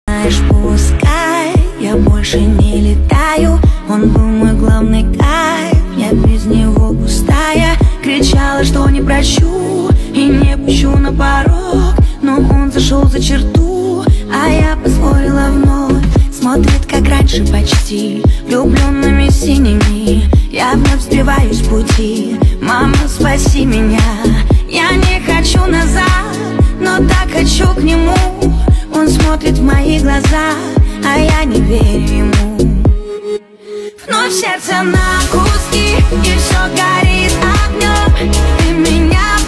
Знаешь, пускай я больше не летаю, он был мой главный кайф, я без него пустая. Кричала, что не прощу и не пущу на порог, но он зашел за черту, а я позволила вновь. Смотрит, как раньше почти, влюбленными синими. Я вновь сбиваюсь с пути. Мама, спаси меня. Я не хочу назад, но так хочу к нему. Он смотрит в мои глаза, а я не верю ему. Вновь сердце на куски, и все горит огнем. Ты меня